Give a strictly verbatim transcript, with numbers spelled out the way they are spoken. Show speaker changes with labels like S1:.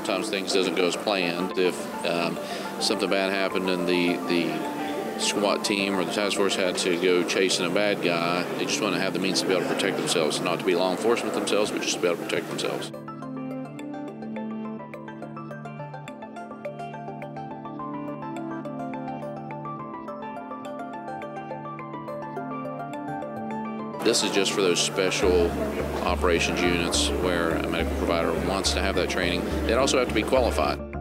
S1: sometimes things doesn't go as planned. If um, something bad happened and the, the SWAT team or the task force had to go chasing a bad guy, they just want to have the means to be able to protect themselves, not to be law enforcement themselves, but just to be able to protect themselves. This is just for those special operations units where a medical provider wants to have that training. They'd also have to be qualified.